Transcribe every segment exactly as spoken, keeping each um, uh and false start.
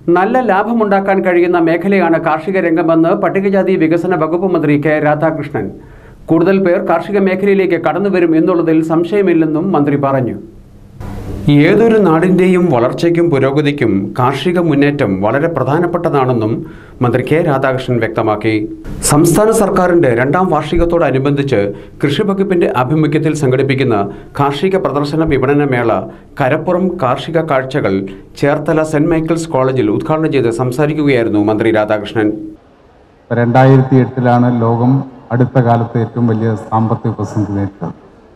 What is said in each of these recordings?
നല്ല ലാഭമുണ്ടാക്കാൻ കഴിയുന്ന മേഖലയാണ് കാർഷിക രംഗമെന്ന് പട്ടികജാതി വികസന വകുപ്പ് മന്ത്രി കെ രാധാകൃഷ്ണൻ. കൂടുതൽ പേർ കാർഷിക മേഖലയിലേക്ക് കടന്നുവരും എന്നുള്ളതിൽ സംശയമില്ലെന്നും മന്ത്രി പറഞ്ഞു. ഏതൊരു നാടിൻ്റെയും വളർച്ചയ്ക്കും പുരോഗതിക്കും കാർഷിക മുന്നേറ്റം വളരെ പ്രധാനപ്പെട്ടതാണെന്നും മന്ത്രി കെ രാധാകൃഷ്ണൻ വ്യക്തമാക്കി. സംസ്ഥാന സർക്കാരിൻ്റെ രണ്ടാം വാർഷികത്തോടനുബന്ധിച്ച് കൃഷി വകുപ്പിൻ്റെ ആഭിമുഖ്യത്തിൽ സംഘടിപ്പിക്കുന്ന കാർഷിക പ്രദർശന വിപണന മേള കരപ്പുറം കാർഷിക കാഴ്ചകൾ ചേർത്തല സെന്റ് മൈക്കിൾസ് കോളേജിൽ ഉദ്ഘാടനം ചെയ്ത് സംസാരിക്കുകയായിരുന്നു മന്ത്രി രാധാകൃഷ്ണൻ. രണ്ടായിരത്തി എട്ടിലാണ് ലോകം അടുത്ത കാലത്ത് ഏറ്റവും വലിയ സാമ്പത്തിക പ്രതിസന്ധി നേരിട്ടത്.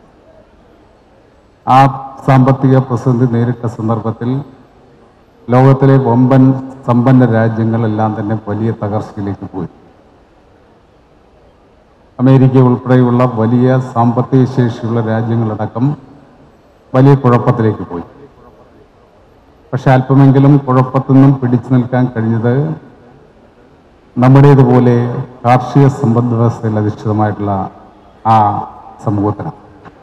ആ സാമ്പത്തിക പ്രതിസന്ധി നേരിട്ട സന്ദർഭത്തിൽ ലോകത്തിലെ വമ്പൻ സമ്പന്ന രാജ്യങ്ങളെല്ലാം തന്നെ വലിയ തകർച്ചയിലേക്ക് പോയി. അമേരിക്ക ഉൾപ്പെടെയുള്ള വലിയ സാമ്പത്തിക ശേഷിയുള്ള രാജ്യങ്ങളടക്കം വലിയ കുഴപ്പത്തിലേക്ക് പോയി. പക്ഷെ അല്പമെങ്കിലും കുഴപ്പത്തിൽ നിന്നും പിടിച്ചു നിൽക്കാൻ കഴിഞ്ഞത് നമ്മുടേതുപോലെ കാർഷിക സമ്പദ് വ്യവസ്ഥയിൽ അധിഷ്ഠിതമായിട്ടുള്ള ആ സമൂഹത്തിനാണ്.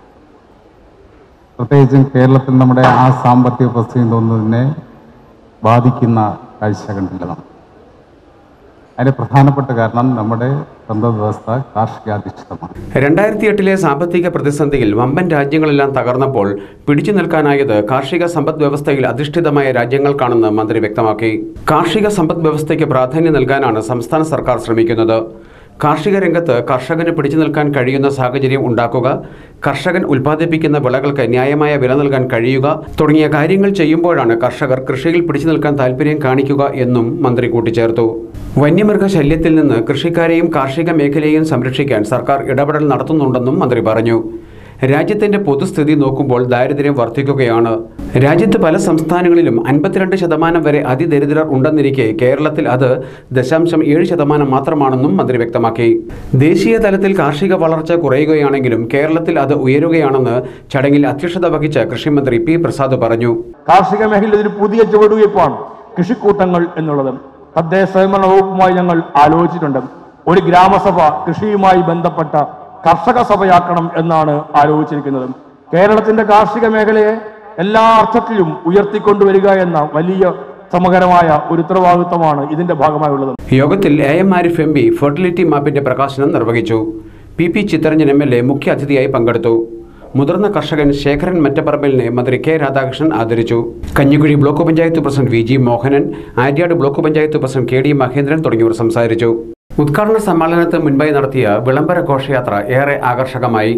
പ്രത്യേകിച്ചും കേരളത്തിൽ നമ്മുടെ ആ സാമ്പത്തിക പ്രതിസന്ധി തോന്നുന്നതിനെ ബാധിക്കുന്ന കാഴ്ച കണ്ടില്ല. നമ്മൾ അതിന് പ്രധാനപ്പെട്ട കാരണം നമ്മുടെ സമ്പദ് വ്യവസ്ഥ കാർഷികാധിഷ്ഠിതമാണ്. രണ്ടായിരത്തി എട്ടിലെ സാമ്പത്തിക പ്രതിസന്ധിയിൽ വമ്പൻ രാജ്യങ്ങളെല്ലാം തകർന്നപ്പോൾ പിടിച്ചു നിൽക്കാനായത് കാർഷിക സമ്പദ് വ്യവസ്ഥയിൽ അധിഷ്ഠിതമായ രാജ്യങ്ങൾക്കാണെന്ന് മന്ത്രി വ്യക്തമാക്കി. കാർഷിക സമ്പദ് വ്യവസ്ഥയ്ക്ക് പ്രാധാന്യം നൽകാനാണ് സംസ്ഥാന സർക്കാർ ശ്രമിക്കുന്നത്. കാർഷിക രംഗത്ത് കർഷകന് പിടിച്ചു നിൽക്കാൻ കഴിയുന്ന സാഹചര്യം ഉണ്ടാക്കുക, കർഷകൻ ഉൽപ്പാദിപ്പിക്കുന്ന വിളകൾക്ക് ന്യായമായ വില നൽകാൻ കഴിയുക തുടങ്ങിയ കാര്യങ്ങൾ ചെയ്യുമ്പോഴാണ് കർഷകർ കൃഷിയിൽ പിടിച്ചു നിൽക്കാൻ താല്പര്യം കാണിക്കുക എന്നും മന്ത്രി കൂട്ടിച്ചേർത്തു. വന്യമൃഗശല്യത്തിൽ നിന്ന് കൃഷിക്കാരെയും കാർഷിക മേഖലയെയും സംരക്ഷിക്കാൻ സർക്കാർ ഇടപെടൽ നടത്തുന്നുണ്ടെന്നും മന്ത്രി പറഞ്ഞു. രാജ്യത്തിന്റെ പൊതുസ്ഥിതി നോക്കുമ്പോൾ ദാരിദ്ര്യം വർദ്ധിക്കുകയാണ്. രാജ്യത്ത് പല സംസ്ഥാനങ്ങളിലും അൻപത്തിരണ്ട് ശതമാനം വരെ അതിദരിദ്രർ ഉണ്ടെന്നിരിക്കെ കേരളത്തിൽ അത് ദശാംശം ഏഴ് ശതമാനം മാത്രമാണെന്നും മന്ത്രി വ്യക്തമാക്കി. ദേശീയ തലത്തിൽ കാർഷിക വളർച്ച കുറയുകയാണെങ്കിലും കേരളത്തിൽ അത് ഉയരുകയാണെന്ന് ചടങ്ങിൽ അധ്യക്ഷത വഹിച്ച കൃഷിമന്ത്രി പി പ്രസാദ് പറഞ്ഞു. കാർഷിക മേഖലയിൽ ഒരു പുതിയ ചുവടുവയ്പ്പാണ് കൃഷിക്കൂട്ടങ്ങൾ എന്നുള്ളത്. തദ്ദേശ സ്വയംഭരണ വകുപ്പുമായി ഞങ്ങൾ ആലോചിച്ചിട്ടുണ്ട്. ഒരു ഗ്രാമസഭ കൃഷിയുമായി ബന്ധപ്പെട്ട കർഷക സഭയാക്കണം എന്നാണ് ആലോചിച്ചിരിക്കുന്നത്. കേരളത്തിന്റെ കാർഷിക മേഖലയെ എല്ലാ അർത്ഥത്തിലും ഉയർത്തിക്കൊണ്ടുവരിക എന്ന വലിയ സമഗ്രമായ ഒരു ഉത്തരവാദിത്വമാണ് ഇതിന്റെ ഭാഗമായുള്ളത്. യോഗത്തിൽ A M Arif M P fertility മാപ്പിന്റെ പ്രകാശനം നിർവഹിച്ചു. P P Chitharanjan M L A മുഖ്യ അതിഥിയായി പങ്കെടുത്തു. മുതിർന്ന കർഷകൻ ശേഖരൻ മറ്റപ്പറമ്പിലിനെ മന്ത്രി കെ രാധാകൃഷ്ണൻ ആദരിച്ചു. Kanjikuzhi block panchayat president V G Mohanan, Aryad block panchayat president K D Mahendran തുടങ്ങിയവർ സംസാരിച്ചു. ഉദ്ഘാടന സമ്മേളനത്തിന് മുൻപായി നടത്തിയ വിളംബര ഘോഷയാത്ര ഏറെ ആകർഷകമായി.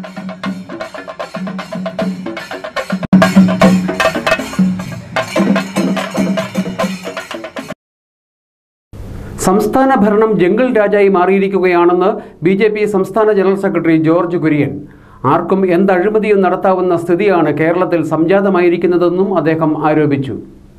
സംസ്ഥാന ഭരണം ജംഗിൾ രാജായി മാറിയിരിക്കുകയാണെന്ന് ബി ജെ പി സംസ്ഥാന ജനറൽ സെക്രട്ടറി ജോർജ് കുര്യൻ. ആർക്കും എന്ത് അഴിമതിയും നടത്താവുന്ന സ്ഥിതിയാണ് കേരളത്തിൽ സംജാതമായിരിക്കുന്നതെന്നും അദ്ദേഹം ആരോപിച്ചു.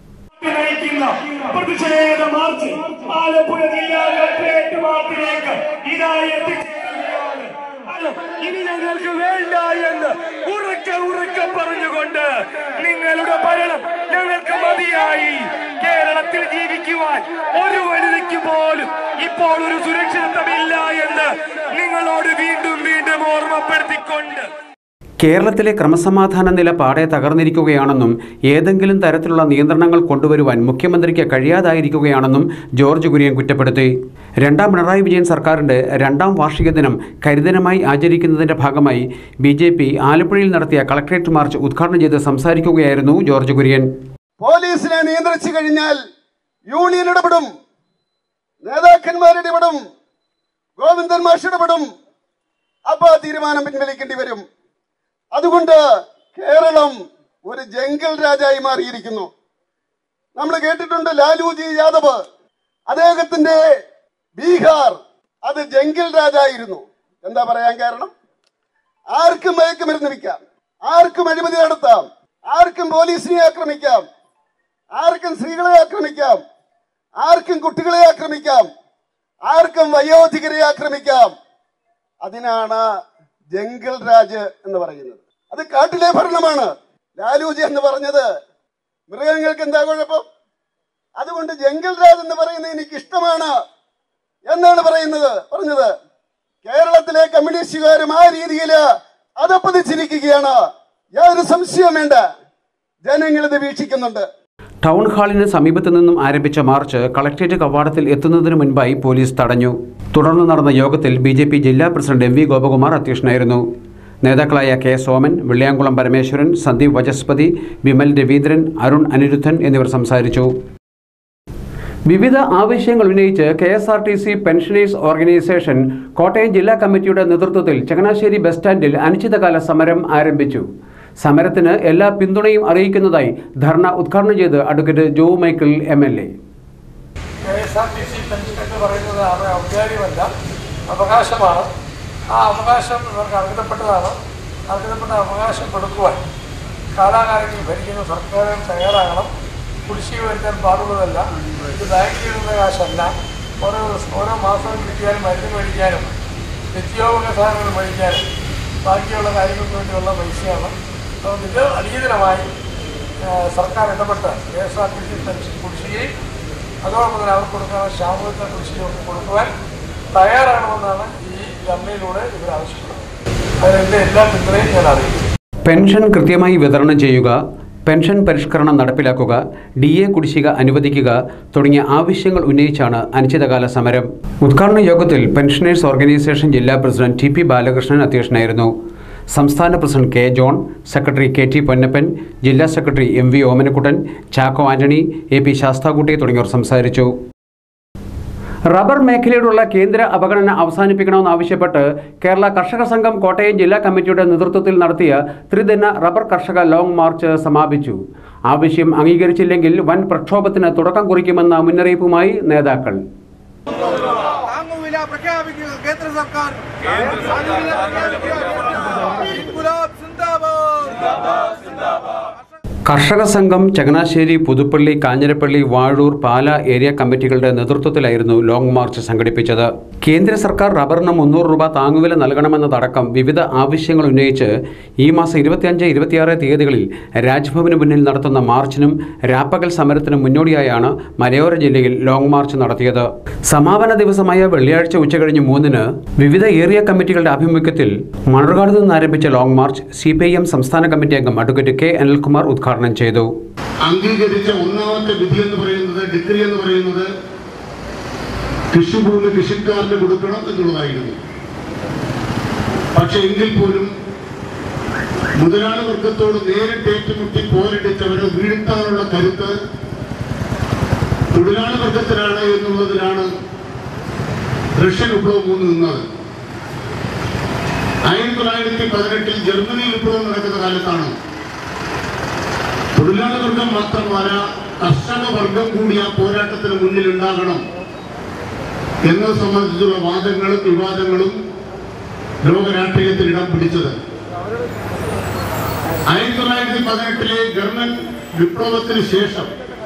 ഇനി ഞങ്ങൾക്ക് വേണ്ട എന്ന് ഉറക്കെ ഉറക്കെ പറഞ്ഞുകൊണ്ട് നിങ്ങളുടെ ഭരണം ഞങ്ങൾക്ക് മതിയായി. കേരളത്തിൽ ജീവിക്കുവാൻ ഒരു വനിതയ്ക്ക് പോലും ഇപ്പോൾ ഒരു സുരക്ഷിതത്വമില്ല എന്ന് നിങ്ങളോട് വീണ്ടും വീണ്ടും ഓർമ്മപ്പെടുത്തിക്കൊണ്ട് കേരളത്തിലെ ക്രമസമാധാന നില പാടെ തകർന്നിരിക്കുകയാണെന്നും ഏതെങ്കിലും തരത്തിലുള്ള നിയന്ത്രണങ്ങൾ കൊണ്ടുവരുവാൻ മുഖ്യമന്ത്രിക്ക് കഴിയാതായിരിക്കുകയാണെന്നും ജോർജ് കുര്യൻ കുറ്റപ്പെടുത്തി. രണ്ടാം പിണറായി വിജയൻ സർക്കാരിന്റെ രണ്ടാം വാർഷിക ദിനം കരിദിനമായി ആചരിക്കുന്നതിന്റെ ഭാഗമായി ബി ജെ പി ആലപ്പുഴയിൽ നടത്തിയ കളക്ടറേറ്റ് മാർച്ച് ഉദ്ഘാടനം ചെയ്ത് സംസാരിക്കുകയായിരുന്നു ജോർജ് കുര്യൻ. പോലീസിനെ നിയന്ത്രിച്ചു കഴിഞ്ഞാൽ യൂണിയൻ ഇടപെടും, നേതാക്കന്മാർ ഇടപെടും, ഗോവിന്ദൻ മാഷ് ഇടപെടും. അപ്പൊ തീരുമാനം പിൻവലിക്കേണ്ടി വരും. അതുകൊണ്ട് കേരളം ഒരു ജംഗിൾ രാജായി മാറിയിരിക്കുന്നു. നമ്മൾ കേട്ടിട്ടുണ്ട് ലാലുജി യാദവ്, അദ്ദേഹത്തിന്റെ ബീഹാർ അത് ജംഗിൾ രാജായിരുന്നു. എന്താ പറയാൻ കാരണം? ആർക്കും മയക്കുമരുന്ന് വിൽക്കാം, ആർക്കും അഴിമതി നടത്താം, ആർക്കും പോലീസിനെ ആക്രമിക്കാം, ആർക്കും സ്ത്രീകളെ ആക്രമിക്കാം, ആർക്കും കുട്ടികളെ ആക്രമിക്കാം, ആർക്കും വയോധികരെ ആക്രമിക്കാം. അതിനാണ് ജംഗിൾ രാജ് എന്ന് പറയുന്നത്. അത് കാട്ടിലെ ഭരണമാണ്. ലാലുജി എന്ന് പറഞ്ഞത് മൃഗങ്ങൾക്ക് എന്താ കുഴപ്പം? അതുകൊണ്ട് ജംഗിൾ രാജ് എന്ന് പറയുന്നത് എനിക്ക് ഇഷ്ടമാണ് എന്നാണ് പറയുന്നത് പറഞ്ഞത്. കേരളത്തിലെ കമ്മ്യൂണിസ്റ്റുകാരും ആ രീതിയിൽ അതപ്പതിച്ചിരിക്കുകയാണ്. യാതൊരു സംശയവും വേണ്ട. ജനങ്ങൾ ഇത് വീക്ഷിക്കുന്നുണ്ട്. ടൗൺ ഹാളിന് സമീപത്തു നിന്നും ആരംഭിച്ച മാർച്ച് കളക്ട്രേറ്റ് കവാടത്തിൽ എത്തുന്നതിന് മുൻപായി പോലീസ് തടഞ്ഞു. തുടർന്ന് നടന്ന യോഗത്തിൽ ബി ജെ പി ജില്ലാ പ്രസിഡന്റ് എം വി ഗോപകുമാർ അധ്യക്ഷനായിരുന്നു. നേതാക്കളായ കെ സോമൻ, വെള്ളിയാങ്കുളം പരമേശ്വരൻ, സന്ദീപ് വചസ്പതി, വിമൽ രവീന്ദ്രൻ, അരുൺ അനിരുദ്ധൻ എന്നിവർ സംസാരിച്ചു. വിവിധ ആവശ്യങ്ങൾ ഉന്നയിച്ച് K S R T C pensioners organisation Kottayam ജില്ലാ കമ്മിറ്റിയുടെ നേതൃത്വത്തിൽ ചങ്ങനാശ്ശേരി ബസ് സ്റ്റാൻഡിൽ അനിശ്ചിതകാല സമരം ആരംഭിച്ചു. സമരത്തിന് എല്ലാ പിന്തുണയും അറിയിക്കുന്നതായി ധർണ ഉദ്ഘാടനം ചെയ്ത് advocate Joe Michael M L A. K S R T C pension എന്ന് പറയുന്നത് ഔദ്യോഗികമല്ല, അവകാശമാണ്. ആ അവകാശം നമുക്ക് അർഹതപ്പെട്ടതാണ്. അർഹതപ്പെട്ട അവകാശം കൊടുക്കുവാൻ കാലാകാലങ്ങളിൽ ഭരിക്കുന്ന സർക്കാരുകൾ തയ്യാറാകണം. കുടിശ്ശിക വരുത്താൻ പാടുള്ളതല്ല. ഇത് ബാങ്കിൽ ഇടുന്ന കാശല്ല. ഓരോ ഓരോ മാസവും കിട്ടിയാലും മരുന്ന് മേടിക്കാനും നിത്യോപക സാധനങ്ങൾ മേടിക്കാനും ബാക്കിയുള്ള കാര്യങ്ങൾക്ക് വേണ്ടിയുള്ള പൈസയാണ്. അതുകൊണ്ട് ഇത് അടിയന്തരമായി സർക്കാർ ഇടപെട്ട് K S R T C pension കുടിശ്ശികയും അതോടൊപ്പം തന്നെ അവർക്ക് കൊടുക്കാനുള്ള ശാമൂഹിക കുടിശ്ശികയൊക്കെ കൊടുക്കുവാൻ തയ്യാറാകണമെന്നാണ് ഈ ധർണയിലൂടെ ഇവർ ആവശ്യപ്പെടുന്നത്. അതിനെൻ്റെ എല്ലാ പിന്തുണയും ഞാൻ അറിയിക്കും. പെൻഷൻ കൃത്യമായി വിതരണം ചെയ്യുക, പെൻഷൻ പരിഷ്കരണം നടപ്പിലാക്കുക, ഡി എ കുടിശ്ശിക അനുവദിക്കുക തുടങ്ങിയ ആവശ്യങ്ങൾ ഉന്നയിച്ചാണ് അനിശ്ചിതകാല സമരം. ഉദ്ഘാടന യോഗത്തിൽ പെൻഷനേഴ്സ് ഓർഗനൈസേഷൻ ജില്ലാ പ്രസിഡന്റ് ടി പി ബാലകൃഷ്ണൻ അധ്യക്ഷനായിരുന്നു. സംസ്ഥാന president K John, secretary K T Ponnappan, ജില്ലാ secretary M V Omanakuttan, Chacko Antony, A P Sasthakutty തുടങ്ങിയവർ സംസാരിച്ചു. റബ്ബർ മേഖലയോടുള്ള കേന്ദ്ര അവഗണന അവസാനിപ്പിക്കണമെന്നാവശ്യപ്പെട്ട് കേരള കർഷക സംഘം കോട്ടയം ജില്ലാ കമ്മിറ്റിയുടെ നേതൃത്വത്തിൽ നടത്തിയ ത്രിദിന റബ്ബർ കർഷക ലോങ് മാർച്ച് സമാപിച്ചു. ആവശ്യം അംഗീകരിച്ചില്ലെങ്കിൽ വൻ പ്രക്ഷോഭത്തിന് തുടക്കം കുറിക്കുമെന്ന മുന്നറിയിപ്പുമായി നേതാക്കൾ. കർഷക സംഘം ചങ്ങനാശ്ശേരി, പുതുപ്പള്ളി, കാഞ്ഞിരപ്പള്ളി, വാഴൂർ, പാല ഏരിയ കമ്മിറ്റികളുടെ നേതൃത്വത്തിലായിരുന്നു ലോങ് മാർച്ച് സംഘടിപ്പിച്ചത്. കേന്ദ്ര സർക്കാർ റബ്ബറിന് മുന്നൂറ് രൂപ താങ്ങുവില നൽകണമെന്നതടക്കം വിവിധ ആവശ്യങ്ങൾ ഉന്നയിച്ച് ഈ മാസം ഇരുപത്തിയഞ്ച് ഇരുപത്തിയാറ് തീയതികളിൽ രാജ്ഭവന് മുന്നിൽ നടത്തുന്ന മാർച്ചിനും രാപ്പകൽ സമരത്തിനും മുന്നോടിയായാണ് മലയോര ജില്ലയിൽ ലോങ് മാർച്ച് നടത്തിയത്. സമാപന ദിവസമായ വെള്ളിയാഴ്ച ഉച്ചകഴിഞ്ഞ് മൂന്നിന് വിവിധ ഏരിയ കമ്മിറ്റികളുടെ ആഭിമുഖ്യത്തിൽ മണർകാട് നിന്ന് ആരംഭിച്ച long march C P I M സംസ്ഥാന കമ്മിറ്റി അംഗം അഡ്വക്കേറ്റ് കെ അനിൽകുമാർ ഉദ്ഘാടനം ചെയ്തു. അംഗീകരിച്ച ഒന്നാമത്തെ വിധി എന്ന് പറയുന്നത്, ഡിഗ്രി എന്ന് പറയുന്നത് കൃഷിഭൂമി കൃഷിക്കാരന് കൊടുക്കണം എന്നുള്ളതായിരുന്നു. പക്ഷെ എങ്കിൽ പോലും മുതലാളി വർഗത്തോട് നേരിട്ട് ഏറ്റുമുട്ടി പോരടിച്ചവരെ വീഴ്ത്താനുള്ള കരുത്ത് തൊഴിലാളി വർഗത്തിലാണ് എന്നുള്ളതിലാണ് റഷ്യൻ വിപ്ലവം മൂന്ന് നിന്നത്. ആയിരത്തി തൊള്ളായിരത്തി പതിനെട്ടിൽ ജർമ്മനി വിപ്ലവം നടക്കുന്ന കാലത്താണ് തൊഴിലാളി വർഗം മാത്രമല്ല കർഷക വർഗം കൂടി ആ പോരാട്ടത്തിന് മുന്നിൽ ഉണ്ടാകണം എന്നത് സംബന്ധിച്ചുള്ള വാദങ്ങളും വിവാദങ്ങളും ലോക രാഷ്ട്രീയത്തിൽ ഇടം പിടിച്ചത്. ആയിരത്തി തൊള്ളായിരത്തി പതിനെട്ടിലെ ജർമ്മൻ വിപ്ലവത്തിന് ശേഷം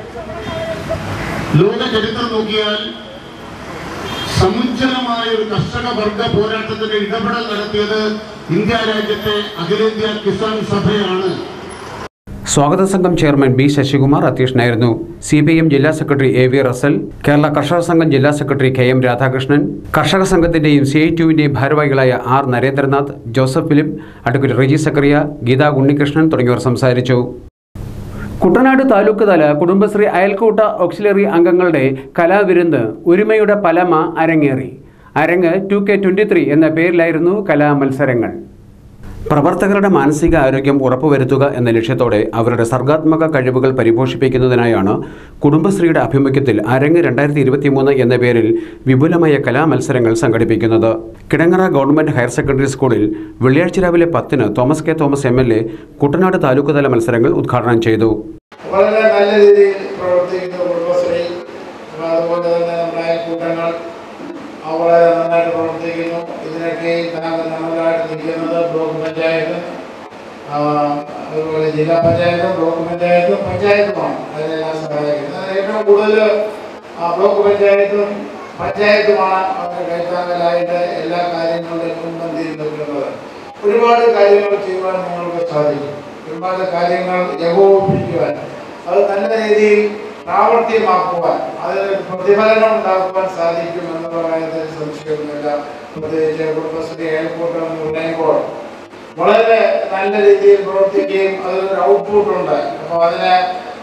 ലോക ചരിത്രം നോക്കിയാൽ സമുജ്ജലമായ ഒരു കർഷക വർഗ പോരാട്ടത്തിന്റെ ഇടപെടൽ നടത്തിയത് ഇന്ത്യ രാജ്യത്തെ അഖിലേന്ത്യാ കിസാൻ സഭയാണ്. സ്വാഗത സംഘം ചെയർമാൻ ബി ശശികുമാർ അധ്യക്ഷനായിരുന്നു. സി പി ഐ എം ജില്ലാ secretary A V Russel, Kerala Karshaka Sangham ജില്ലാ സെക്രട്ടറി കെ എം രാധാകൃഷ്ണൻ, കർഷക സംഘത്തിന്റെയും സി ഐ ടിയുവിന്റെയും ഭാരവാഹികളായ ആർ നരേന്ദ്രനാഥ്, ജോസഫ് ഫിലിപ്പ്, അഡ്വക്കേറ്റ് റെജി സക്കറിയ, ഗീതാ ഉണ്ണികൃഷ്ണൻ തുടങ്ങിയവർ സംസാരിച്ചു. കുട്ടനാട് താലൂക്ക് തല കുടുംബശ്രീ അയൽക്കൂട്ട ഓക്സിലറി അംഗങ്ങളുടെ കലാവിരുന്ന് ഒരുമയുടെ പലമ അരങ്ങേറി. അരങ്ങ് ടു കെ ട്വന്റി ത്രീ എന്ന പേരിലായിരുന്നു കലാമത്സരങ്ങൾ. പ്രവർത്തകരുടെ മാനസിക ആരോഗ്യം ഉറപ്പുവരുത്തുക എന്ന ലക്ഷ്യത്തോടെ അവരുടെ സർഗാത്മക കഴിവുകൾ പരിപോഷിപ്പിക്കുന്നതിനായാണ് കുടുംബശ്രീയുടെ ആഭിമുഖ്യത്തിൽ അരങ്ങ് രണ്ടായിരത്തി ഇരുപത്തി മൂന്ന് എന്ന പേരിൽ വിപുലമായ കലാമത്സരങ്ങൾ സംഘടിപ്പിക്കുന്നത്. കിടങ്ങറ ഗവൺമെന്റ് ഹയർ സെക്കൻഡറി സ്കൂളിൽ വെള്ളിയാഴ്ച രാവിലെ പത്തിന് Thomas K Thomas M L A Kuttanad taluk തല മത്സരങ്ങൾ ഉദ്ഘാടനം ചെയ്തു. വളരെ നല്ല രീതിയിൽ പ്രവർത്തിക്കുന്ന കുടുംബശ്രീ, അതുപോലെ തന്നെ നമ്മുടെ അയൽക്കൂട്ടങ്ങൾ വളരെ നന്നായിട്ട് പ്രവർത്തിക്കുന്നു. ഇതിനൊക്കെ നന്നായിട്ട് നിൽക്കുന്നത് ബ്ലോക്ക് പഞ്ചായത്ത്, അതുപോലെ ജില്ലാ പഞ്ചായത്തും ബ്ലോക്ക് പഞ്ചായത്തും പഞ്ചായത്തുമാണ് അതിനെല്ലാം സഹായിക്കുന്നത്. ഏറ്റവും കൂടുതൽ ബ്ലോക്ക് പഞ്ചായത്തും പഞ്ചായത്തുമാണ് അവരുടെ കൈത്താങ്ങലായിട്ട് എല്ലാ കാര്യങ്ങളുടെയും മുൻപന്തിയിൽ നിൽക്കുന്നത്. ഒരുപാട് കാര്യങ്ങൾ ചെയ്യുവാൻ നിങ്ങൾക്ക് സാധിക്കും. ഒരുപാട് കാര്യങ്ങൾ ഏകോപിപ്പിക്കുവാൻ, അത് നല്ല രീതിയിൽ പ്രാവർത്തികമാക്കുവാൻ, അതിന് പ്രതിഫലനം ഉണ്ടാക്കുവാൻ സാധിക്കും എന്നുള്ള കാര്യത്തിൽ സംശയമൊന്നുമില്ല. പ്രത്യേകിച്ച് കുടുംബശ്രീ അയൽക്കൂട്ടം എന്ന് പറയുമ്പോൾ വളരെ നല്ല രീതിയിൽ പ്രവർത്തിക്കുകയും അതിനൊരു ഔട്ട്പുട്ട് ഉണ്ട്. അപ്പോൾ അതിനെ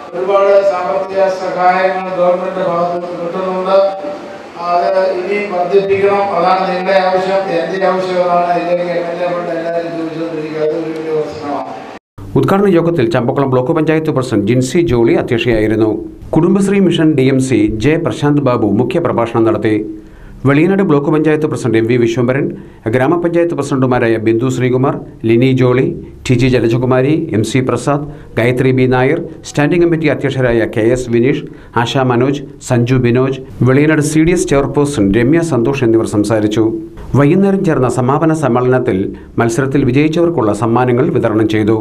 ഒരുപാട് സാമ്പത്തിക സഹായങ്ങൾ ഗവൺമെന്റ് ഭാഗത്ത് നിന്ന് കിട്ടുന്നുണ്ട്. അത് ഇനിയും വർദ്ധിപ്പിക്കണം. അതാണ് നിങ്ങളുടെ ആവശ്യം, എന്റെ ആവശ്യമാണ്. ഇല്ലെങ്കിൽ എം എൽ എ കൊണ്ട് എല്ലാവരും ചോദിച്ചുകൊണ്ടിരിക്കുക. അത് ഒരു വലിയ പ്രശ്നമാണ്. ഉദ്ഘാടന യോഗത്തിൽ ചമ്പക്കുളം ബ്ലോക്ക് പഞ്ചായത്ത് പ്രസിഡന്റ് ജിൻസി ജോളി അധ്യക്ഷയായിരുന്നു. Kudumbashree mission D M C J Prasanth Babu മുഖ്യപ്രഭാഷണം നടത്തി. Veliyanad block panchayat president M V Viswambharan, ഗ്രാമപഞ്ചായത്ത് പ്രസിഡന്റുമാരായ Bindu Sreekumar, Lini Jolly, T G Jalajakumari, M C Prasad, Gayathri B Nair, standing committee അധ്യക്ഷരായ K S Vineesh, Asha Manoj, Sanju Binoj, Veliyanad C D S chairperson Ramya Santhosh എന്നിവർ സംസാരിച്ചു. വൈകുന്നേരം ചേർന്ന സമാപന സമ്മേളനത്തിൽ മത്സരത്തിൽ വിജയിച്ചവർക്കുള്ള സമ്മാനങ്ങൾ വിതരണം ചെയ്തു.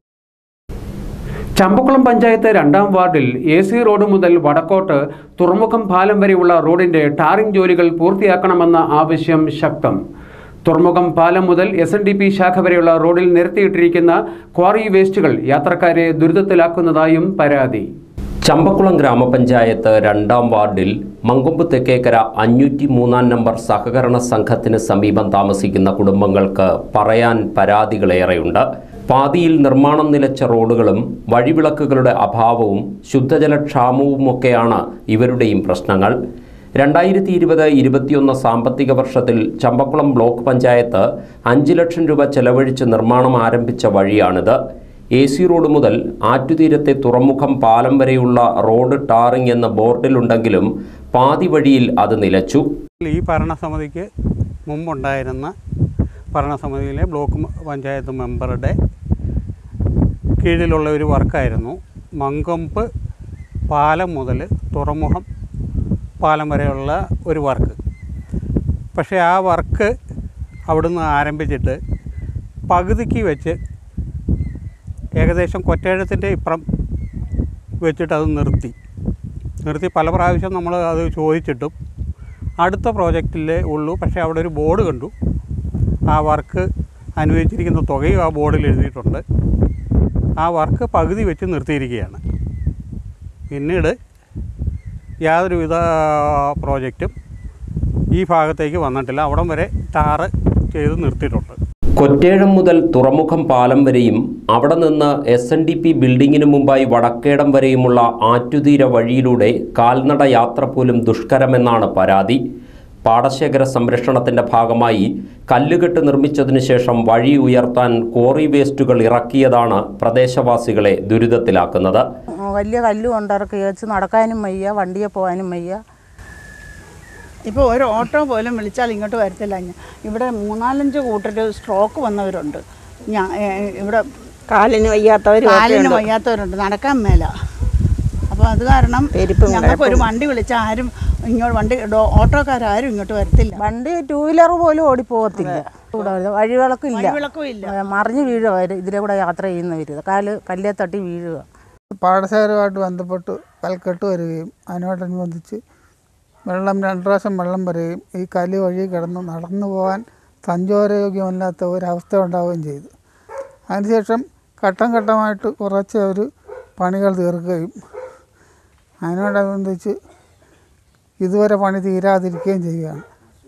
ചമ്പക്കുളം പഞ്ചായത്ത് രണ്ടാം വാർഡിൽ എ സി റോഡ് മുതൽ വടക്കോട്ട് തുറമുഖം പാലം വരെയുള്ള റോഡിന്റെ ടാറിംഗ് ജോലികൾ പൂർത്തിയാക്കണമെന്ന ആവശ്യം ശക്തം. തുറമുഖം പാലം മുതൽ എസ് എൻ ഡി പി ശാഖ വരെയുള്ള റോഡിൽ നിരത്തിയിട്ടിരിക്കുന്ന ക്വാറി വേസ്റ്റുകൾ യാത്രക്കാരെ ദുരിതത്തിലാക്കുന്നതായും പരാതി. ചമ്പക്കുളം ഗ്രാമപഞ്ചായത്ത് രണ്ടാം വാർഡിൽ മങ്കൊമ്പ് തെക്കേക്കര അഞ്ഞൂറ്റി മൂന്നാം നമ്പർ സഹകരണ സംഘത്തിന് സമീപം താമസിക്കുന്ന കുടുംബങ്ങൾക്ക് പറയാൻ പരാതികളേറെയുണ്ട്. പാതിയിൽ നിർമ്മാണം നിലച്ച റോഡുകളും വഴിവിളക്കുകളുടെ അഭാവവും ശുദ്ധജലക്ഷാമവുമൊക്കെയാണ് ഇവരുടെയും പ്രശ്നങ്ങൾ. രണ്ടായിരത്തി ഇരുപത് ഇരുപത്തിയൊന്ന് സാമ്പത്തിക വർഷത്തിൽ ചമ്പക്കുളം ബ്ലോക്ക് പഞ്ചായത്ത് അഞ്ച് ലക്ഷം രൂപ ചെലവഴിച്ച് നിർമ്മാണം ആരംഭിച്ച വഴിയാണിത്. എ സി റോഡ് മുതൽ ആറ്റുതീരത്തെ തുറമുഖം പാലം വരെയുള്ള റോഡ് ടാറിംഗ് എന്ന ബോർഡിലുണ്ടെങ്കിലും പാതി വഴിയിൽ അത് നിലച്ചു. ഈ ഭരണസമിതിക്ക് മുമ്പുണ്ടായിരുന്ന ഭരണസമിതിയിലെ ബ്ലോക്ക് പഞ്ചായത്ത് മെമ്പറുടെ കീഴിലുള്ള ഒരു വർക്കായിരുന്നു മങ്കൊമ്പ് പാലം മുതൽ തുറമുഖം പാലം വരെയുള്ള ഒരു വർക്ക്. പക്ഷേ ആ വർക്ക് അവിടുന്ന് ആരംഭിച്ചിട്ട് പകുതിക്ക് വെച്ച് ഏകദേശം കൊറ്റേഴത്തിൻ്റെ ഇപ്പുറം വെച്ചിട്ട് അത് നിർത്തി നിർത്തി പല പ്രാവശ്യം നമ്മൾ അത് ചോദിച്ചിട്ടും അടുത്ത പ്രോജക്റ്റിലേ ഉള്ളൂ. പക്ഷേ അവിടെ ഒരു ബോർഡ് കണ്ടു, ആ വർക്ക് അനുവദിച്ചിരിക്കുന്ന തുകയും ആ ബോർഡിൽ എഴുതിയിട്ടുണ്ട്. ആ വർക്ക് പകുതി വെച്ച് നിർത്തിയിരിക്കുകയാണ്. പിന്നീട് യാതൊരുവിധ പ്രോജക്റ്റും ഈ ഭാഗത്തേക്ക് വന്നിട്ടില്ല. അവിടം വരെ ടാറ് ചെയ്ത് നിർത്തിയിട്ടുണ്ട്. കൊറ്റേഴം മുതൽ തുറമുഖം പാലം വരെയും അവിടെ നിന്ന് എസ് എൻ ഡി പി ബിൽഡിങ്ങിന് മുമ്പായി വടക്കേടം വരെയുമുള്ള ആറ്റുതീര വഴിയിലൂടെ കാൽനട യാത്ര പോലും ദുഷ്കരമെന്നാണ് പരാതി. പാടശേഖര സംരക്ഷണത്തിൻ്റെ ഭാഗമായി കല്ലുകെട്ട് നിർമ്മിച്ചതിനു ശേഷം വഴി ഉയർത്താൻ ക്വാറി വേസ്റ്റുകൾ ഇറക്കിയതാണ് പ്രദേശവാസികളെ ദുരിതത്തിലാക്കുന്നത്. വലിയ കല്ല് കൊണ്ടിറക്കി വെച്ച് നടക്കാനും വയ്യ, വണ്ടിയെ പോകാനും വയ്യ. ഇപ്പോൾ ഒരു ഓട്ടോ പോലും വിളിച്ചാൽ ഇങ്ങോട്ട് വരത്തില്ല. ഇവിടെ മൂന്നാലഞ്ച് കൂട്ടർ സ്ട്രോക്ക് വന്നവരുണ്ട്. ഞാൻ ഇവിടെ കാലിന് വയ്യാത്തവർ കാലിന് വയ്യാത്തവരുണ്ട്, നടക്കാൻ മേല. അപ്പോൾ അത് കാരണം ഞങ്ങൾക്ക് ഒരു വണ്ടി വിളിച്ചാൽ ആരും ഇങ്ങോട്ട് വണ്ടി ഓട്ടോക്കാരും ഇങ്ങോട്ട് വരത്തില്ല. വണ്ടി ടൂ വീലർ പോലും ഓടിപ്പോകത്തില്ല. വഴിവിളക്കില്ല, മറിഞ്ഞ് വീഴുക ഇതിലെ കൂടെ യാത്ര ചെയ്യുന്നവർ, കാല് കല്ലേ തട്ടി വീഴുക. പാടശേഖരമായിട്ട് ബന്ധപ്പെട്ട് കൽക്കെട്ട് വരികയും അതിനോടനുബന്ധിച്ച് വെള്ളം രണ്ട് പ്രാവശ്യം വെള്ളം വരികയും ഈ കല്ല് വഴി കിടന്ന് നടന്നു പോകാൻ സഞ്ചാരയോഗ്യമല്ലാത്ത ഒരവസ്ഥ ഉണ്ടാവുകയും ചെയ്തു. അതിനുശേഷം ഘട്ടം ഘട്ടമായിട്ട് കുറച്ച് അവർ പണികൾ തീർക്കുകയും അതിനോടനുബന്ധിച്ച് ഇതുവരെ പണി തീരാതിരിക്കുകയും ചെയ്യുകയാണ്.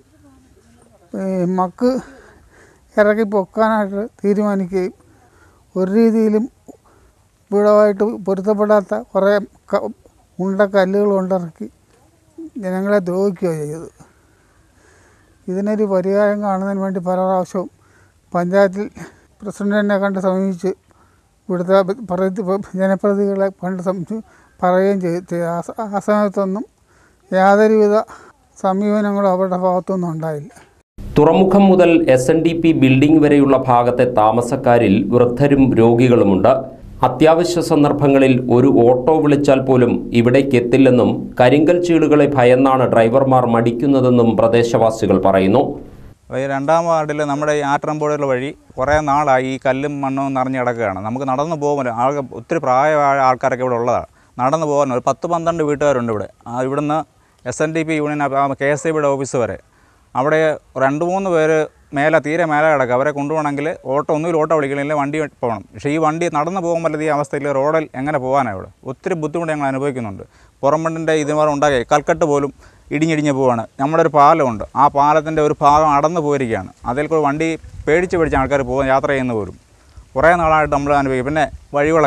മക്ക് ഇറക്കി പൊക്കാനായിട്ട് തീരുമാനിക്കുകയും ഒരു രീതിയിലും വീടുമായിട്ട് പൊരുത്തപ്പെടാത്ത കുറേ ഉണ്ട കല്ലുകൾ കൊണ്ടിറക്കി ജനങ്ങളെ ദ്രോഹിക്കുകയോ ചെയ്തു. ഇതിനൊരു പരിഹാരം കാണുന്നതിന് വേണ്ടി പല പ്രാവശ്യവും പഞ്ചായത്തിൽ പ്രസിഡന്റിനെ കണ്ട് സമീപിച്ച് ഇവിടുത്തെ ജനപ്രതിനിധികളെ കണ്ട് സമീപിച്ച് പറയുകയും ചെയ്തു. ആ സമയത്തൊന്നും യാതൊരുവിധ സമീപനങ്ങളും അവരുടെ ഭാഗത്തുനിന്നും ഉണ്ടായില്ല. തുറമുഖം മുതൽ S N D P building വരെയുള്ള ഭാഗത്തെ താമസക്കാരിൽ വൃദ്ധരും രോഗികളുമുണ്ട്. അത്യാവശ്യ സന്ദർഭങ്ങളിൽ ഒരു ഓട്ടോ വിളിച്ചാൽ പോലും ഇവിടേക്ക് എത്തില്ലെന്നും കരിങ്കൽ ചീളുകളെ ഭയന്നാണ് ഡ്രൈവർമാർ മടിക്കുന്നതെന്നും പ്രദേശവാസികൾ പറയുന്നു. ഈ രണ്ടാം വാർഡിൽ നമ്മുടെ ഈ ആറ്റമ്പുഴ വഴി കുറേ നാളായി ഈ കല്ലും മണ്ണും നിറഞ്ഞു കിടക്കുകയാണ്. നമുക്ക് നടന്നു പോകാൻ ആൾ ഒത്തിരി പ്രായമായ ആൾക്കാരൊക്കെ ഇവിടെ ഉള്ളതാണ്. നടന്നു പോകാൻ ഒരു പത്ത് പന്ത്രണ്ട് വീട്ടുകാരുണ്ട് ഇവിടെ. ഇവിടുന്ന് S N D P union K S E ബിയുടെ ഓഫീസ് വരെ അവിടെ രണ്ട് മൂന്ന് പേര് മേലെ തീരെ മേലെ കിടക്കുക. അവരെ കൊണ്ടുപോകണമെങ്കിൽ ഓട്ടോ ഒന്നുകിൽ ഓട്ടോ വിളിക്കണമെങ്കിൽ വണ്ടി പോകണം. പക്ഷേ ഈ വണ്ടി നടന്നു പോകാൻ പറ്റാത്ത ഈ അവസ്ഥയിൽ റോഡിൽ എങ്ങനെ പോകാനാണ് ഇവിടെ ഒത്തിരി ബുദ്ധിമുട്ട് ഞങ്ങൾ അനുഭവിക്കുന്നുണ്ട്. പുറംബണ്ടിൻ്റെ ഇതിന് ഉണ്ടാക്കി കൽക്കെട്ട് പോലും ഇടിഞ്ഞിടിഞ്ഞ് പോവാണ്. നമ്മുടെ ഒരു പാലമുണ്ട്, ആ പാലത്തിൻ്റെ ഒരു ഭാഗം അടന്നു പോയിരിക്കുകയാണ്. അതിൽ കൂടെ വണ്ടി പേടിച്ച് പേടിച്ച് ആൾക്കാർ പോകാൻ യാത്ര ചെയ്യുന്ന പോലും കുറേ നാളായിട്ട് നമ്മൾ അനുഭവിക്കും. പിന്നെ വഴിവിളക്ക്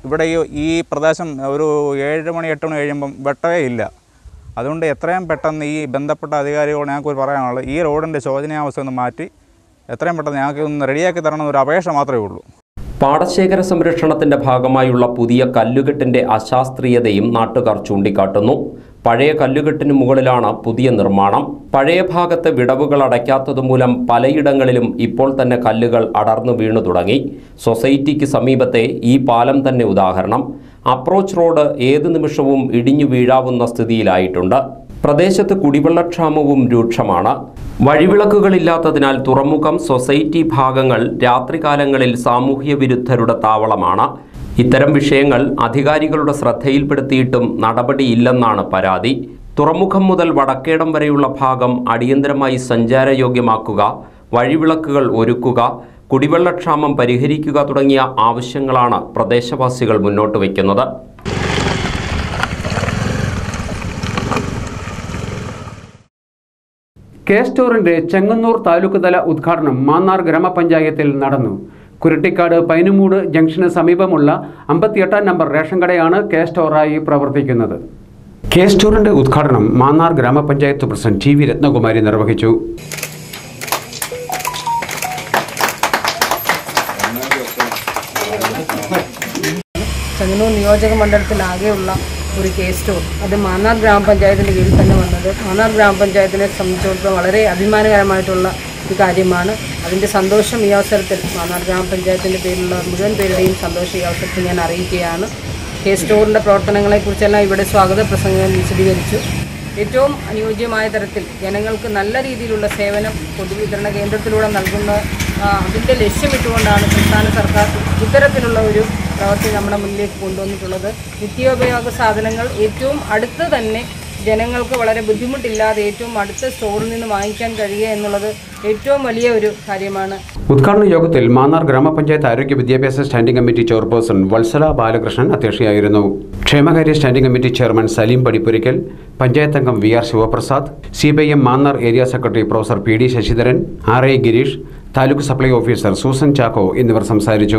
ഇവിടെ ഈ ഈ പ്രദേശം ഒരു ഏഴ് മണി എട്ട് മണി കഴിയുമ്പം വെട്ടവേ ഇല്ല. അതുകൊണ്ട് എത്രയും പെട്ടെന്ന് ഈ ബന്ധപ്പെട്ട അധികാരികളോട് ഞങ്ങൾക്ക് പറയാനുള്ളത് ഈ റോഡിൻ്റെ ശോചനീയാവസ്ഥ ഒന്ന് മാറ്റി എത്രയും പെട്ടെന്ന് ഞങ്ങൾക്ക് ഒന്ന് റെഡിയാക്കി തരണമെന്നൊരു അപേക്ഷ മാത്രമേ ഉള്ളൂ. പാടശേഖര സംരക്ഷണത്തിന്റെ ഭാഗമായുള്ള പുതിയ കല്ലുകെട്ടിന്റെ അശാസ്ത്രീയതയും നാട്ടുകാർ ചൂണ്ടിക്കാട്ടുന്നു. പഴയ കല്ലുകെട്ടിന് മുകളിലാണ് പുതിയ നിർമ്മാണം. പഴയ ഭാഗത്തെ വിടവുകൾ അടയ്ക്കാത്തതുമൂലം പലയിടങ്ങളിലും ഇപ്പോൾ തന്നെ കല്ലുകൾ അടർന്നു വീണു തുടങ്ങി. സൊസൈറ്റിക്ക് സമീപത്തെ ഈ പാലം തന്നെ ഉദാഹരണം. അപ്രോച്ച് റോഡ് ഏതു നിമിഷവും ഇടിഞ്ഞു വീഴാവുന്ന സ്ഥിതിയിലായിട്ടുണ്ട്. പ്രദേശത്ത് കുടിവെള്ളക്ഷാമവും രൂക്ഷമാണ്. വഴിവിളക്കുകളില്ലാത്തതിനാൽ തുറമുഖം, സൊസൈറ്റി ഭാഗങ്ങൾ രാത്രികാലങ്ങളിൽ സാമൂഹ്യ വിരുദ്ധരുടെ താവളമാണ്. ഇത്തരം വിഷയങ്ങൾ അധികാരികളുടെ ശ്രദ്ധയിൽപ്പെടുത്തിയിട്ടും നടപടിയില്ലെന്നാണ് പരാതി. തുറമുഖം മുതൽ വടക്കേടം വരെയുള്ള ഭാഗം അടിയന്തരമായി സഞ്ചാരയോഗ്യമാക്കുക, വഴിവിളക്കുകൾ ഒരുക്കുക, കുടിവെള്ളക്ഷാമം പരിഹരിക്കുക തുടങ്ങിയ ആവശ്യങ്ങളാണ് പ്രദേശവാസികൾ മുന്നോട്ട് വയ്ക്കുന്നത്. കെ സ്റ്റോറിന്റെ ചെങ്ങന്നൂർ താലൂക്ക് തല ഉദ്ഘാടനം മാന്നാർ ഗ്രാമപഞ്ചായത്തിൽ നടന്നു. കുരട്ടിക്കാട് പൈനുമൂട് ജംഗ്ഷന് സമീപമുള്ള അമ്പത്തിയെട്ടാം നമ്പർ റേഷൻ കടയാണ് കെ സ്റ്റോറായി പ്രവർത്തിക്കുന്നത്. കെ സ്റ്റോറിന്റെ ഉദ്ഘാടനം മാന്നാർ ഗ്രാമപഞ്ചായത്ത് പ്രസിഡന്റ് ടി വി രത്നകുമാരി നിർവഹിച്ചു. ചെങ്ങന്നൂർ നിയോജക മണ്ഡലത്തിലാകെയുള്ള ഒരു കെ സ്റ്റോർ, അത് മാന്നാർ ഗ്രാമപഞ്ചായത്തിൻ്റെ കീഴിൽ തന്നെ വന്നത് മാന്നാർ ഗ്രാമപഞ്ചായത്തിനെ സംബന്ധിച്ചിടത്തോളം വളരെ അഭിമാനകരമായിട്ടുള്ള ഒരു കാര്യമാണ്. അതിൻ്റെ സന്തോഷം ഈ അവസരത്തിൽ മാന്നാർ ഗ്രാമപഞ്ചായത്തിൻ്റെ പേരിലുള്ള മുഴുവൻ പേരുടെയും സന്തോഷം ഈ അവസരത്തിൽ ഞാൻ അറിയിക്കുകയാണ്. കെ സ്റ്റോറിൻ്റെ പ്രവർത്തനങ്ങളെക്കുറിച്ചെല്ലാം ഇവിടെ സ്വാഗത പ്രസംഗം വിശദീകരിച്ചു. ഏറ്റവും അനുയോജ്യമായ തരത്തിൽ ജനങ്ങൾക്ക് നല്ല രീതിയിലുള്ള സേവനം പൊതുവിതരണ കേന്ദ്രത്തിലൂടെ നൽകുന്ന അതിൻ്റെ ലക്ഷ്യമിട്ടുകൊണ്ടാണ് സംസ്ഥാന സർക്കാർ ഇത്തരത്തിലുള്ള ഒരു പ്രവൃത്തി നമ്മുടെ മുന്നിലേക്ക് കൊണ്ടുവന്നിട്ടുള്ളത്. നിത്യോപയോഗ സാധനങ്ങൾ ഏറ്റവും അടുത്ത് തന്നെ ജനങ്ങൾക്ക് വളരെ ബുദ്ധിമുട്ടില്ലാതെ ഏറ്റവും അടുത്ത സ്റ്റോറിൽ നിന്ന് വാങ്ങിക്കാൻ കഴിയുക എന്നുള്ളത് ഏറ്റവും വലിയ ഒരു കാര്യമാണ്. ഉദ്ഘാടന യോഗത്തിൽ മാന്നാർ ഗ്രാമപഞ്ചായത്ത് ആരോഗ്യ വിദ്യാഭ്യാസ standing committee chairperson Vatsala Balakrishnan അധ്യക്ഷയായിരുന്നു. ക്ഷേമകാര്യ standing committee chairman Saleem Padippurakkal, panchayat അംഗം V R Sivaprasad, C P I M Mannar area secretary professor P D Sasidharan, R I Gireesh, taluk supply officer Susan Chacko എന്നിവർ സംസാരിച്ചു.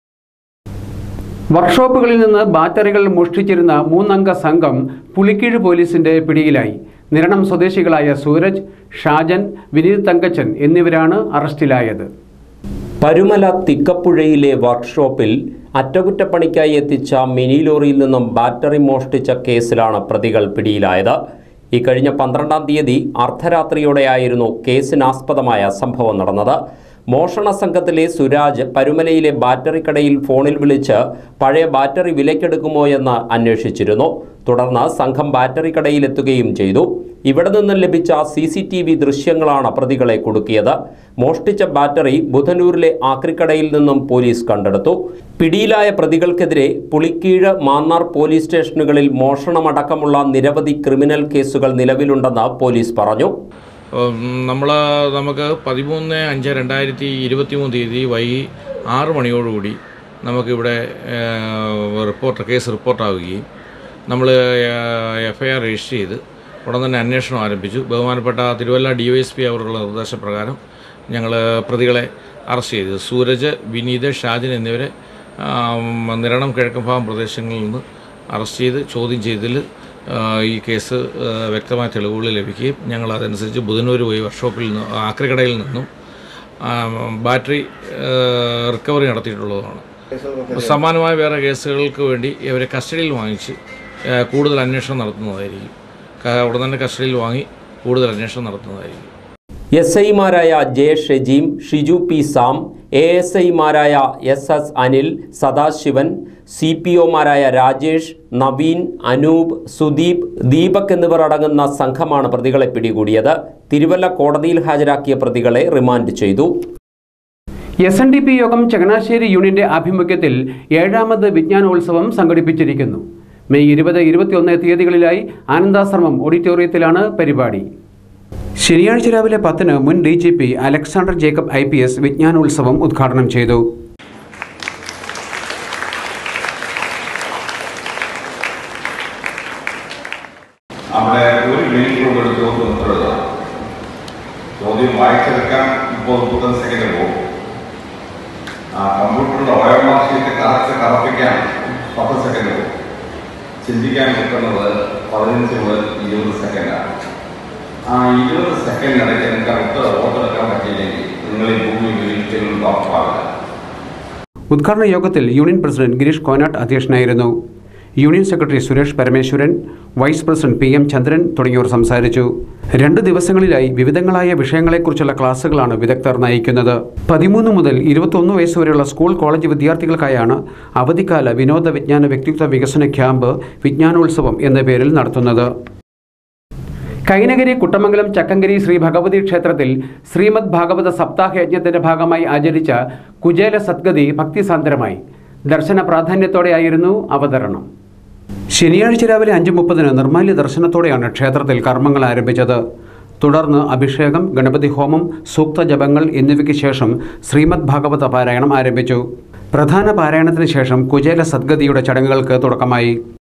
വർക്ക്ഷോപ്പുകളിൽ നിന്ന് ബാറ്ററികൾ മോഷ്ടിച്ചിരുന്ന മൂന്നംഗ സംഘം പുളിക്കീഴ് പോലീസിന്റെ പിടിയിലായി. നിരണം സ്വദേശികളായ സൂരജ്, ഷാജൻ, വിനീത് തങ്കച്ചൻ എന്നിവരാണ് അറസ്റ്റിലായത്. പരുമല തിക്കപ്പുഴയിലെ വർക്ക്ഷോപ്പിൽ അറ്റകുറ്റപ്പണിക്കായി എത്തിച്ച മിനി ലോറിയിൽ നിന്നും ബാറ്ററി മോഷ്ടിച്ച കേസിലാണ് പ്രതികൾ പിടിയിലായത്. ഇക്കഴിഞ്ഞ പന്ത്രണ്ടാം തീയതി അർദ്ധരാത്രിയോടെയായിരുന്നു കേസിനാസ്പദമായ സംഭവം നടന്നത്. മോഷണ സംഘത്തിലെ സുരാജ് പരുമലയിലെ ബാറ്ററി കടയിൽ ഫോണിൽ വിളിച്ച് പഴയ ബാറ്ററി വിലക്കെടുക്കുമോ എന്ന് അന്വേഷിച്ചിരുന്നു. തുടർന്ന് സംഘം ബാറ്ററി കടയിലെത്തുകയും ചെയ്തു. ഇവിടെ നിന്ന് ലഭിച്ച സി സി ടി വി ദൃശ്യങ്ങളാണ് പ്രതികളെ കുടുക്കിയത്. മോഷ്ടിച്ച ബാറ്ററി ബുധനൂരിലെ ആക്രിക്കടയിൽ നിന്നും പോലീസ് കണ്ടെടുത്തു. പിടിയിലായ പ്രതികൾക്കെതിരെ പുളിക്കീഴ്, മാന്നാർ പോലീസ് സ്റ്റേഷനുകളിൽ മോഷണമടക്കമുള്ള നിരവധി ക്രിമിനൽ കേസുകൾ നിലവിലുണ്ടെന്ന് പോലീസ് പറഞ്ഞു. നമ്മൾ നമുക്ക് പതിമൂന്ന് അഞ്ച് രണ്ടായിരത്തി ഇരുപത്തി മൂന്ന് തീയതി വൈകി ആറ് മണിയോടുകൂടി നമുക്കിവിടെ റിപ്പോർട്ട് കേസ് റിപ്പോർട്ടാവുകയും നമ്മൾ എഫ് ഐ ആർ രജിസ്റ്റർ ചെയ്ത് ഉടൻ തന്നെ അന്വേഷണം ആരംഭിച്ചു. ബഹുമാനപ്പെട്ട Thiruvalla D Y S P അവരുടെ നിർദ്ദേശപ്രകാരം ഞങ്ങൾ പ്രതികളെ അറസ്റ്റ് ചെയ്തു. സൂരജ്, വിനീത്, ഷാജിൻ എന്നിവരെ നിരണം കിഴക്കൻഭാഗം പ്രദേശങ്ങളിൽ നിന്ന് അറസ്റ്റ് ചെയ്ത് ചോദ്യം ചെയ്തതിൽ ഈ കേസ് വ്യക്തമായ തെളിവുകൾ ലഭിക്കുകയും ഞങ്ങൾ അതനുസരിച്ച് ബുധനൂർ പോയി വർക്ക്ഷോപ്പിൽ നിന്ന് ആക്രിക്കടയിൽ നിന്നും ബാറ്ററി റിക്കവറി നടത്തിയിട്ടുള്ളതാണ്. സമാനമായ വേറെ കേസുകൾക്ക് വേണ്ടി ഇവരെ കസ്റ്റഡിയിൽ വാങ്ങിച്ച് കൂടുതൽ അന്വേഷണം നടത്തുന്നതായിരിക്കും. ഉടൻ തന്നെ കസ്റ്റഡിയിൽ വാങ്ങി കൂടുതൽ അന്വേഷണം നടത്തുന്നതായിരിക്കും. എസ് ഐമാരായ J Shejeem, Shiju P Sam, A S ഐമാരായ S S Anil, Sadasivan, C P ഒമാരായ രാജേഷ്, നവീൻ, അനൂപ്, സുദീപ്, ദീപക് എന്നിവർ അടങ്ങുന്ന സംഘമാണ് പ്രതികളെ പിടികൂടിയത്. തിരുവല്ല കോടതിയിൽ ഹാജരാക്കിയ പ്രതികളെ റിമാൻഡ് ചെയ്തു. എസ് എൻ ഡി പി യോഗം ചങ്ങനാശ്ശേരി യൂണിയന്റെ ആഭിമുഖ്യത്തിൽ ഏഴാമത് വിജ്ഞാനോത്സവം സംഘടിപ്പിച്ചിരിക്കുന്നു. മെയ് ഇരുപത് ഇരുപത്തിയൊന്ന് തീയതികളിലായി ആനന്ദാശ്രമം ഓഡിറ്റോറിയത്തിലാണ് പരിപാടി. ശനിയാഴ്ച രാവിലെ പത്തിന് മുൻ D G P Alexander Jacob I P S വിജ്ഞാനോത്സവം ഉദ്ഘാടനം ചെയ്തു. അവിടെ ഒരു മിനിറ്റ് കൊണ്ട് ഒരു ചോദ്യം ഉത്തരവ് ചോദ്യം വായിച്ചെടുക്കാൻ മുപ്പത് മുപ്പത്തഞ്ച് സെക്കൻഡ് പോകും. ആ കമ്പ്യൂട്ടറിന്റെ O M R sheet correct കറപ്പിക്കാൻ പത്ത് സെക്കൻഡ് പോകും. ചിന്തിക്കാൻ കിട്ടുന്നത് പതിനഞ്ച് മുതൽ ഇരുപത് സെക്കൻഡാണ്. ആ ഇരുപത് സെക്കൻഡ് ഇടയ്ക്ക് നിങ്ങൾക്ക് അടുത്ത ഓർത്തെടുക്കാൻ പറ്റിയില്ലെങ്കിൽ നിങ്ങൾ ഈ ഭൂമിയിൽ ഒരിക്കലും ഉറപ്പാവില്ല. ഉദ്ഘാടന യോഗത്തിൽ യൂണിയൻ പ്രസിഡന്റ് ഗിരീഷ് കോനാട്ട് അധ്യക്ഷനായിരുന്നു. Union secretary Suresh Parameswaran, vice president P M Chandran തുടങ്ങിയവർ സംസാരിച്ചു. രണ്ട് ദിവസങ്ങളിലായി വിവിധങ്ങളായ വിഷയങ്ങളെക്കുറിച്ചുള്ള ക്ലാസുകളാണ് വിദഗ്ധർ നയിക്കുന്നത്. പതിമൂന്ന് മുതൽ ഇരുപത്തൊന്ന് വയസ്സുവരെയുള്ള സ്കൂൾ കോളേജ് വിദ്യാർത്ഥികൾക്കായാണ് അവധിക്കാല വിനോദ വിജ്ഞാന വ്യക്തിത്വ വികസന ക്യാമ്പ് വിജ്ഞാനോത്സവം എന്ന പേരിൽ നടത്തുന്നത്. കൈനഗിരി കുട്ടമംഗലം ചക്കങ്കരി ശ്രീ ഭഗവതി ക്ഷേത്രത്തിൽ ശ്രീമദ് ഭാഗവത സപ്താഹ യജ്ഞത്തിന്റെ ഭാഗമായി ആചരിച്ച കുചേല സദ്ഗതി ഭക്തിസാന്ദ്രമായി. ദർശന പ്രാധാന്യത്തോടെയായിരുന്നു അവതരണം. ശനിയാഴ്ച രാവിലെ അഞ്ച് മുപ്പതിന് നിർമാല്യ ദർശനത്തോടെയാണ് ക്ഷേത്രത്തിൽ കർമ്മങ്ങൾ ആരംഭിച്ചത്. തുടർന്ന് അഭിഷേകം, ഗണപതി ഹോമം, സൂക്ത ജപങ്ങൾ എന്നിവയ്ക്ക് ശേഷം ശ്രീമദ് ഭാഗവത പാരായണം ആരംഭിച്ചു. പ്രധാന പാരായണത്തിന് ശേഷം കുചേല സദ്ഗതിയുടെ ചടങ്ങുകൾക്ക് തുടക്കമായി.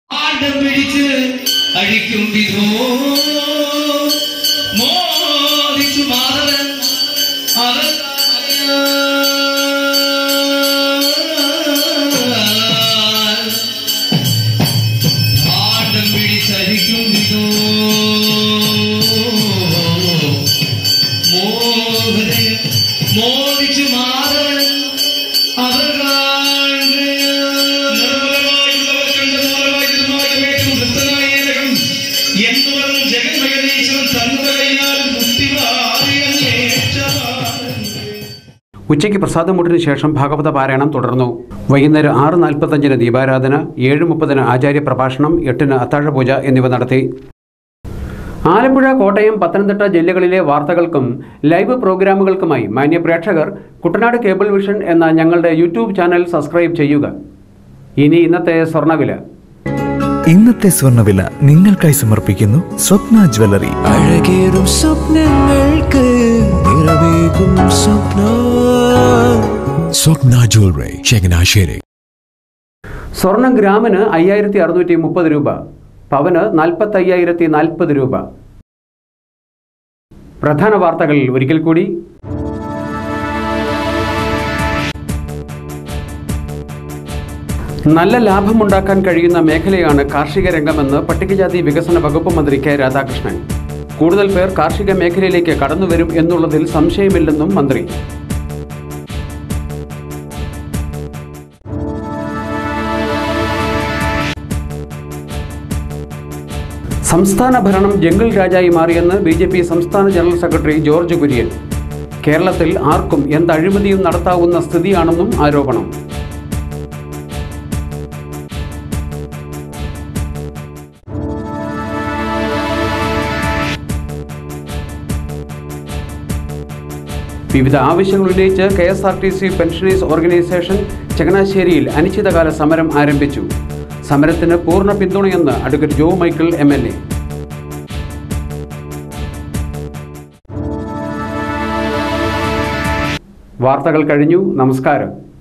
ഉച്ചയ്ക്ക് പ്രസാദമൂട്ടിന് ശേഷം ഭാഗവത പാരായണം തുടർന്നു. വൈകുന്നേരം ആറ് നാൽപ്പത്തഞ്ചിന് ദീപാരാധന, ഏഴ് മുപ്പതിന് ആചാര്യ പ്രഭാഷണം, എട്ടിന് അത്താഴപൂജ എന്നിവ നടത്തി. ആലപ്പുഴ, കോട്ടയം, പത്തനംതിട്ട ജില്ലകളിലെ വാർത്തകൾക്കും ലൈവ് പ്രോഗ്രാമുകൾക്കുമായി മാന്യ പ്രേക്ഷകർ കുട്ടനാട് കേബിൾ വിഷൻ എന്ന ഞങ്ങളുടെ യൂട്യൂബ് ചാനൽ സബ്സ്ക്രൈബ് ചെയ്യുക. ഇനി ഇന്നത്തെ സ്വർണ്ണവില. ഇന്നത്തെ സ്വർണ്ണവില നിങ്ങൾക്കായി സമർപ്പിക്കുന്നു സ്വപ്ന ജ്വല്ലറി. അഴകേറും സ്വപ്നങ്ങൾക്ക് നിറവേകും സ്വപ്ന സ്വപ്ന ജ്വല്ലറി, ചങ്ങനാശ്ശേരി. സ്വർണം ഗ്രാമിന് അയ്യായിരത്തി അറുന്നൂറ്റി മുപ്പത് രൂപ, പവന് നാൽപ്പത്തി അയ്യായിരത്തി നാൽപ്പത് രൂപ. പ്രധാന വാർത്തകൾ ഒരിക്കൽ കൂടി. നല്ല ലാഭമുണ്ടാക്കാൻ കഴിയുന്ന മേഖലയാണ് കാർഷിക രംഗമെന്ന് പട്ടികജാതി വികസന വകുപ്പ് മന്ത്രി കെ രാധാകൃഷ്ണൻ. കൂടുതൽ പേർ കാർഷിക മേഖലയിലേക്ക് കടന്നുവരും എന്നുള്ളതിൽ സംശയമില്ലെന്നും മന്ത്രി. സംസ്ഥാന ഭരണം ജംഗിൾ രാജായി മാറിയെന്ന് ബി ജെ പി സംസ്ഥാന ജനറൽ സെക്രട്ടറി ജോർജ് കുര്യൻ. കേരളത്തിൽ ആർക്കും എന്ത് അഴിമതിയും നടത്താവുന്ന സ്ഥിതിയാണെന്നും ആരോപണം. വിവിധ ആവശ്യങ്ങൾ ഉന്നയിച്ച് K S R T C pensioners organisation ചങ്ങനാശ്ശേരിയിൽ അനിശ്ചിതകാല സമരം ആരംഭിച്ചു. സമരത്തിന് പൂർണ്ണ പിന്തുണയെന്ന് advocate Joe Michael M L A. വാർത്തകൾ കഴിഞ്ഞു. നമസ്കാരം.